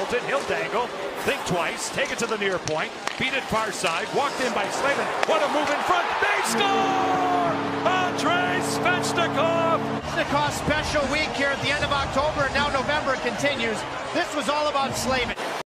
Hamilton, he'll dangle, think twice, take it to the near point, beat it far side, walked in by Slavin. What a move in front, they score! Andrey Svechnikov! Svechnikov's special week here at the end of October, and now November continues. This was all about Slavin.